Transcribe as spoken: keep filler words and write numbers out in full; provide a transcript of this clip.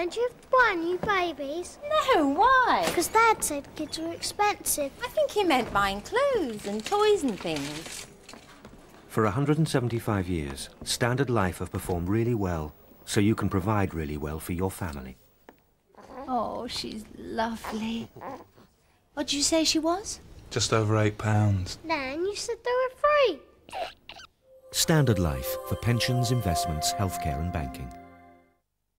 Don't you have to buy new babies? No, why? Because Dad said kids were expensive. I think he meant buying clothes and toys and things. For one hundred seventy-five years, Standard Life have performed really well, so you can provide really well for your family. Oh, she's lovely. What did you say she was? Just over eight pounds. Nan, you said they were free. Standard Life for pensions, investments, healthcare and banking.